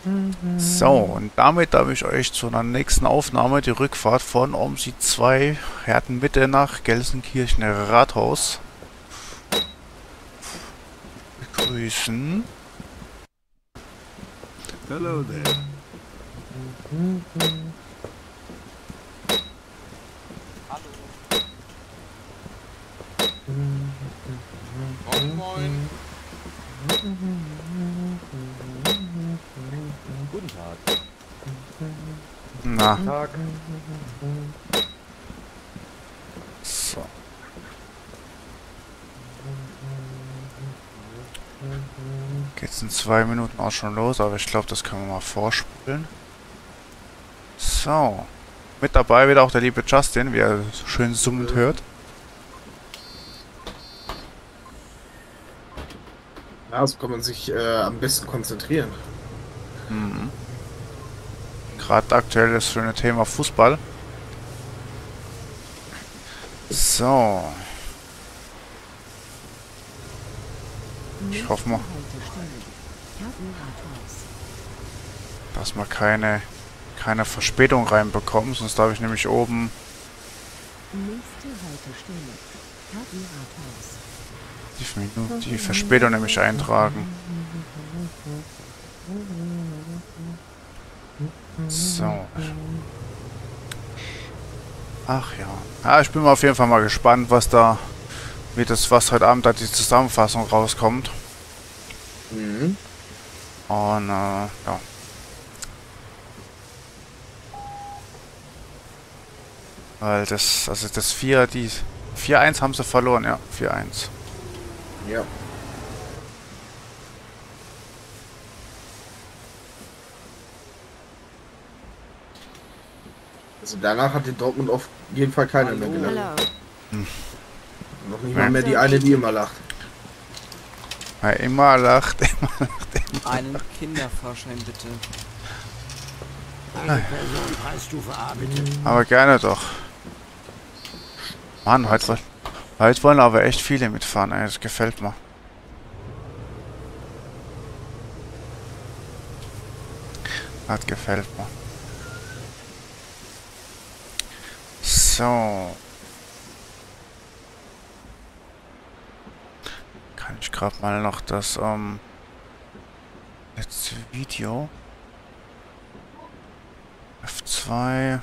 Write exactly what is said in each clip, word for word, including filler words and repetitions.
So, und damit darf ich euch zu einer nächsten Aufnahme die Rückfahrt von OMSI zwei Hertenmitte nach Gelsenkirchen Rathaus begrüßen. Hello there. Moin, moin. Guten Tag. Na, Tag. so. Geht's in zwei Minuten auch schon los, aber ich glaube, das können wir mal vorspulen. So. Mit dabei wieder auch der liebe Justin, wie er so schön summend hört. Ja, so kann man sich äh, am besten konzentrieren. Mhm. Gerade aktuell das schöne Thema Fußball. So. Ich hoffe mal, dass wir keine, keine Verspätung reinbekommen, sonst darf ich nämlich oben die, Minute, die Verspätung nämlich eintragen. So. Ach ja. Ja, ich bin mal auf jeden Fall mal gespannt, was da, wie das, was heute Abend da die Zusammenfassung rauskommt. Mhm. Und, äh, ja. Weil das, also das vier, die vier eins haben sie verloren, ja, vier eins. Ja. Also danach hat die Dortmund auf jeden Fall keiner mehr gelernt. Hm. Noch nicht mal mehr die eine, die immer lacht. Ja, immer lacht, immer lacht. Einen Kinderfahrschein bitte. Eine Person Preisstufe A, bitte. Aber gerne doch. Mann, heute, woll- heute wollen aber echt viele mitfahren, ey, das gefällt mir. Das gefällt mir. So. Kann ich gerade mal noch das ähm, letzte Video F zwei.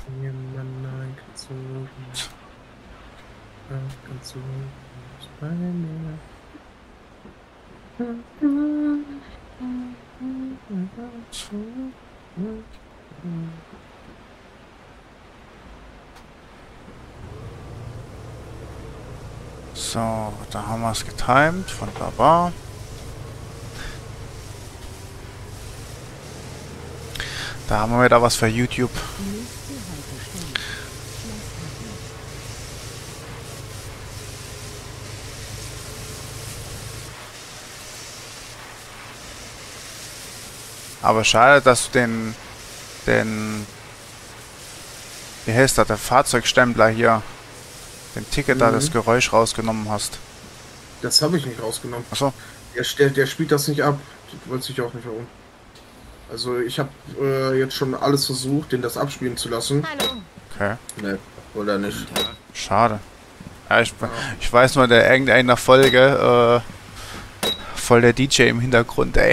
So, da haben wir es getimt, wunderbar. Da haben wir wieder was für YouTube. Aber schade, dass du den, den, wie heißt das, der Fahrzeugstempler hier, den Ticket da, Mhm. das Geräusch rausgenommen hast. Das habe ich nicht rausgenommen. Achso, Der, der, der spielt das nicht ab. Das weiß ich auch nicht warum. Also ich habe äh, jetzt schon alles versucht, den das abspielen zu lassen. okay, Ne, oder nicht. schade. Ja, ich, ich weiß nur, der irgendeiner Folge, äh, voll der D J im Hintergrund, ey.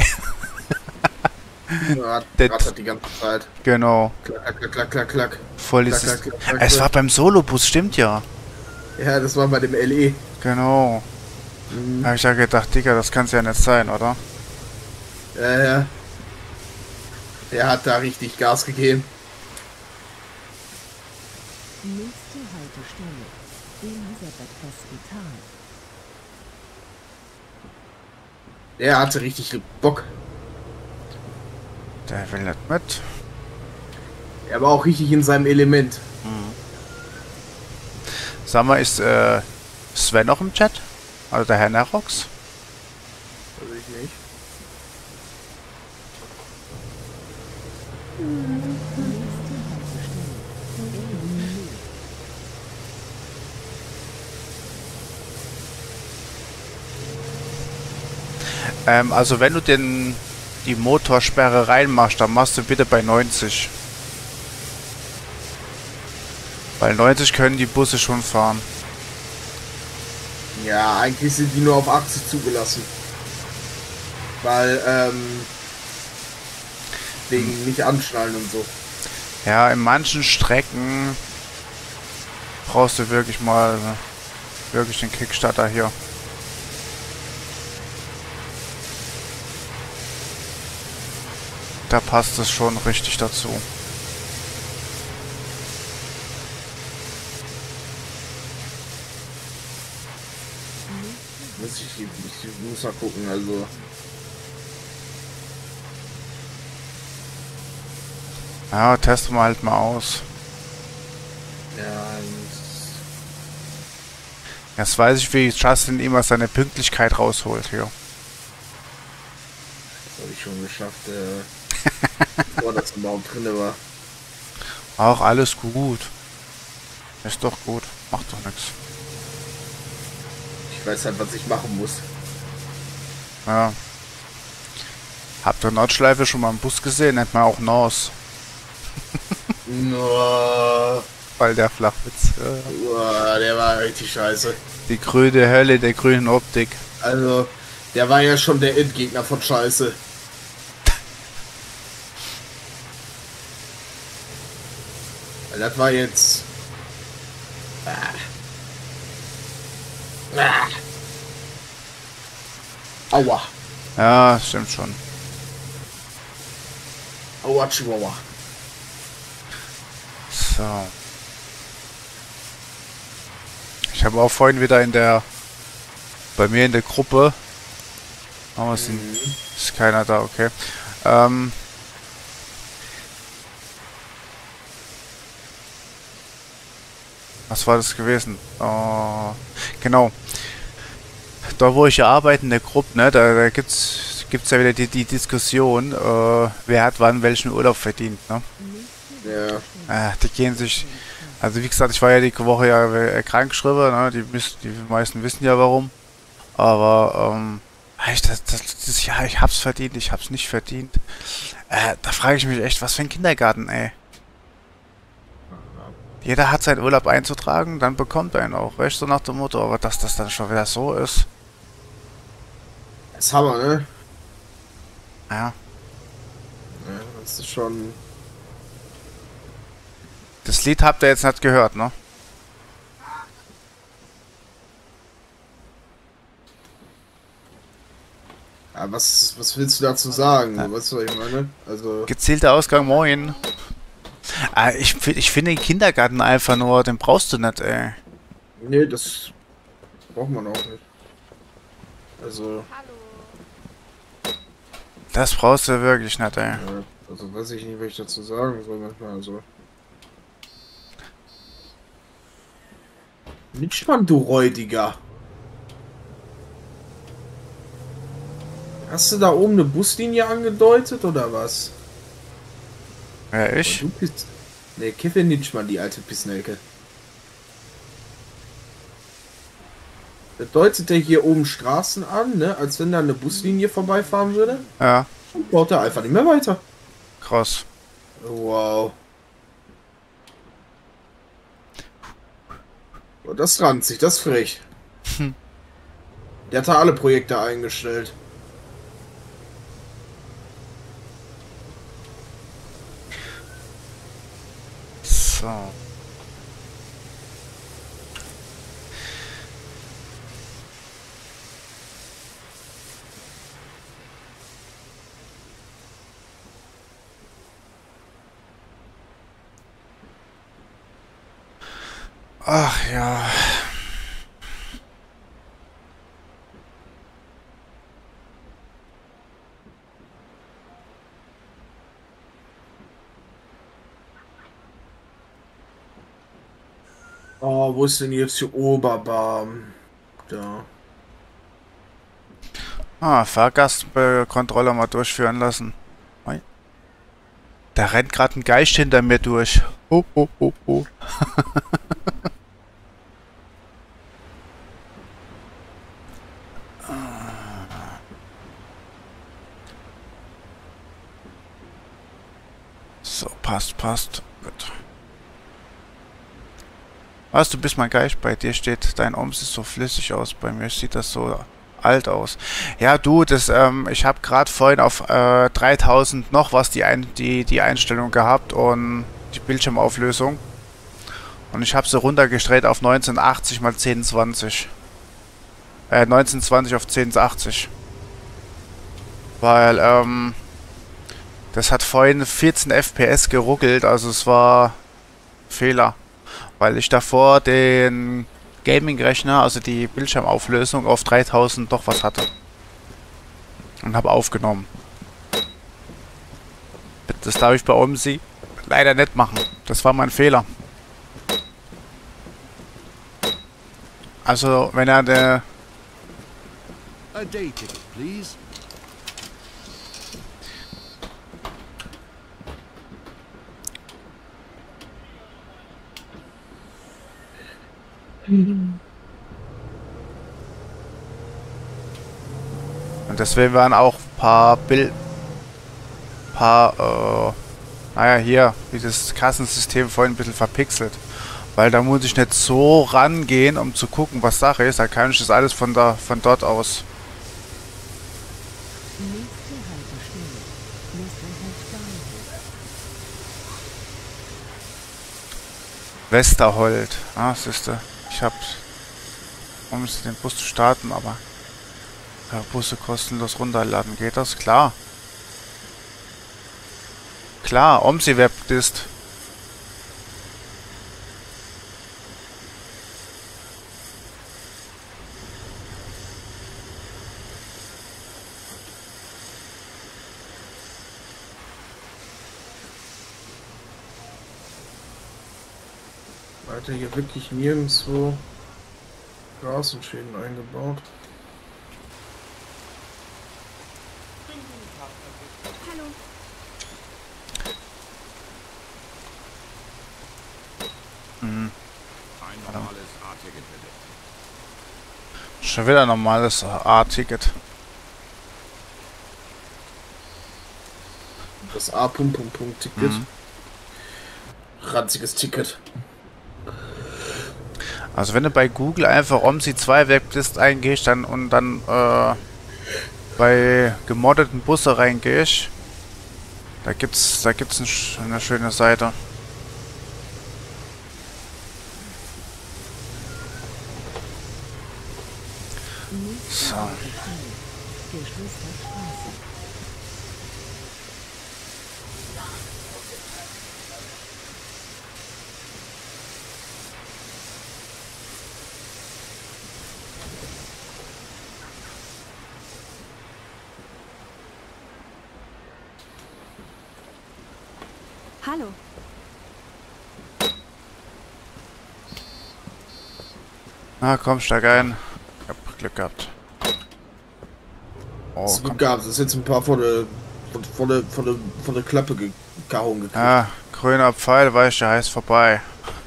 Ja, Das- rattert die ganze Zeit. Genau, Klack, klack, klack, klack, klack. voll Klack, dieses... klack, klack, klack, Es war klack. beim Solobus, stimmt ja. Ja, das war bei dem L E. Genau. Mhm. Da hab ich ja gedacht, Digga, das kann's ja nicht sein, oder? Ja, ja. Der hat da richtig Gas gegeben. Nächste Haltestelle, Elisabeth Hospital. Der hatte richtig Bock. Der will nicht mit. Er war auch richtig in seinem Element. Sag mal, ist äh, Sven noch im Chat? Also der Herr Nerox? Also ich nicht. Ähm, also wenn du den die Motorsperre reinmachst, dann machst du bitte bei neunzig. Bei neunzig können die Busse schon fahren. Ja, eigentlich sind die nur auf achtzig zugelassen. Weil, ähm, wegen nicht anschnallen und so. Ja, in manchen Strecken brauchst du wirklich mal wirklich den Kickstarter hier. Da passt es schon richtig dazu. Muss ich, ich muss mal gucken, also. Ja, testen wir halt mal aus. Ja, Jetzt weiß ich, wie Justin immer seine Pünktlichkeit rausholt hier. das habe ich schon geschafft, äh, bevor das überhaupt drin war. Auch alles gut. Ist doch gut. Macht doch nichts. Ich weiß halt, was ich machen muss. Ja. Habt ihr Nordschleife schon mal im Bus gesehen? Nennt man auch Norse. No, Weil der Flachwitz. Äh, oh, der war richtig scheiße. die grüne Hölle der grünen Optik. Also, der war ja schon der Endgegner von Scheiße. Weil das war jetzt. Ah. Ah. Aua. Ja, stimmt schon. Aua, Chihuahua. So. Ich habe auch vorhin wieder in der bei mir in der Gruppe. Oh, ist, ein, ist keiner da, okay. Ähm, was war das gewesen? Oh, genau. Da wo ich ja arbeite in der Gruppe, ne, da, da gibt's gibt's ja wieder die, die Diskussion, äh, wer hat wann welchen Urlaub verdient, ne? Ja. Äh, die gehen sich, also wie gesagt, ich war ja die Woche ja äh, krankgeschrieben, ne? Die, wiss- die meisten wissen ja warum. Aber, ähm, ich, das, das, das, ja, ich hab's verdient, ich hab's nicht verdient. Äh, da frage ich mich echt, was für ein Kindergarten, ey. Jeder hat seinen Urlaub einzutragen, dann bekommt er ihn auch, weißt du, so nach dem Motto, aber dass das dann schon wieder so ist. Das ist Hammer, ne? Ja. Ja, das ist schon. Das Lied habt ihr jetzt nicht gehört, ne? Ja, was, was willst du dazu sagen? Ja. Weißt du, was ich meine? Also. Gezielter Ausgang, moin. Ah, ich, fi- ich finde den Kindergarten einfach nur, den brauchst du nicht, ey. Nee, das braucht man auch nicht. Also. Das brauchst du wirklich nicht, ey. Ja, also weiß ich nicht, was ich dazu sagen soll manchmal. Also. Nitschmann, du Räudiger. Hast du da oben eine Buslinie angedeutet oder was? Ja, ich? Du bist. Ne, Kevin Nitschmann, die alte Pissnelke. Das deutet er hier oben Straßen an, ne? Als wenn da eine Buslinie vorbeifahren würde. Ja, Und baut er einfach nicht mehr weiter. krass. Wow. Oh, das ranzig, das ist frech. Hm. Der hat da alle Projekte eingestellt. So. Ach ja. Oh, wo ist denn jetzt die Oberbahn? Da. Ah, Fahrgastkontrolle mal durchführen lassen. Oi. Da rennt gerade ein Geist hinter mir durch. Oh, oh, oh, oh. Passt, passt. Gut. Was, du bist mein Geist, bei dir steht, dein Oms ist so flüssig aus, bei mir sieht das so alt aus. Ja, du, das, ähm, ich habe gerade vorhin auf äh, dreitausend noch was die, Ein die, die Einstellung gehabt und die Bildschirmauflösung. Und ich habe sie runtergedreht auf neunzehnhundertachtzig mal zehnhundertzwanzig. Äh, neunzehnhundertzwanzig auf zehnhundertachtzig. Weil, ähm, das hat vorhin vierzehn F P S geruckelt, also es war Fehler. Weil ich davor den Gaming-Rechner, also die Bildschirmauflösung auf dreitausend doch was hatte. Und habe aufgenommen. Das darf ich bei OMSI leider nicht machen. Das war mein Fehler. Also, wenn er der... A day ticket, please. Und deswegen waren auch ein paar Bild... paar, äh... naja, hier, dieses Kassensystem vorhin ein bisschen verpixelt. Weil da muss ich nicht so rangehen, um zu gucken, was Sache ist. Da kann ich das alles von da, von dort aus. Nächste Haltestelle. Westerholt Bahnhof. Westerhold. Ah, siehste. Ich hab... um den Bus zu starten, aber... ja, Busse kostenlos runterladen. Geht das? Klar. Klar, OMSI Webdist. Alter, hier wirklich nirgendwo Straßenschäden eingebaut. Hallo. Mhm. Ein normales A-Ticket bitte. Schon wieder ein normales A-Ticket. Das A-Punkt-Punkt-Punkt-Ticket. Mhm. Ranziges Ticket. Also wenn du bei Google einfach OMSI zwei Webdist eingehst dann und dann äh, bei gemoddeten Busse reingehst, da gibt's da gibt's ein, eine schöne Seite. Nächste So. Haltestelle. Geschwisterstraße. Hallo. Na komm, steig ein. Ich hab Glück gehabt. Oh, Das komm. gab es jetzt ein paar von der von, von der von der von der Klappe gehauen gekriegt. Ja, grüner Pfeil, weißt du, heißt vorbei.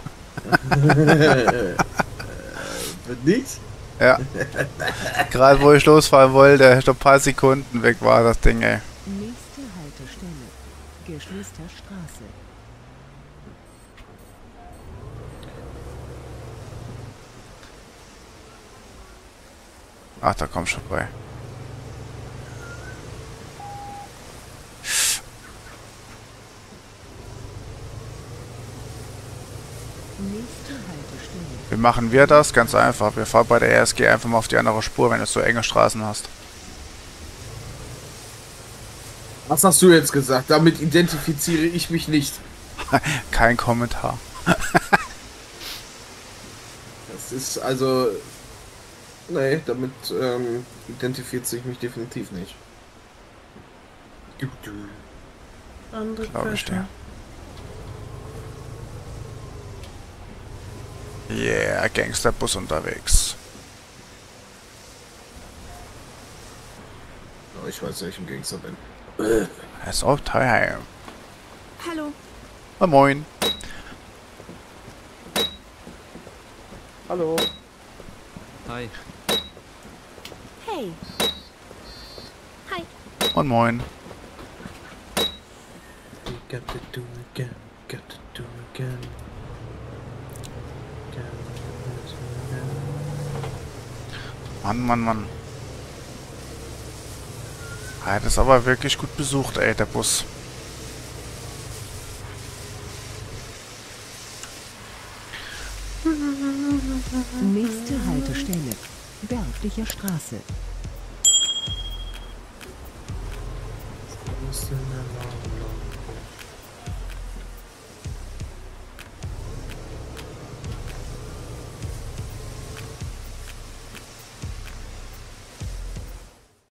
Wird nichts? Ja. Gerade wo ich losfahren wollte, schon ein paar Sekunden weg war das Ding, ey. Nächste Haltestelle. Geschwisterstraße. Ach, da komm schon bei. Nächste Haltestelle. Wie machen wir das? Ganz einfach. Wir fahren bei der R S G einfach mal auf die andere Spur, wenn du so enge Straßen hast. Was hast du jetzt gesagt? Damit identifiziere ich mich nicht. Kein Kommentar. Das ist also... Nee, damit ähm, identifiziere ich mich definitiv nicht. Du, du. Andere Glaube ich Köche. dir. Yeah, Gangsterbus unterwegs. Oh, ich weiß, welchen Gangster bin. Er ist auch teuer. Hallo. Oh, moin. Hallo. Hi. Hey. Hi. Und moin. Gotta do again, gotta do again. Mann, Mann, Mann. Ah, das ist aber wirklich gut besucht, ey, der Bus. Nächste Haltestelle. Bergliche Straße.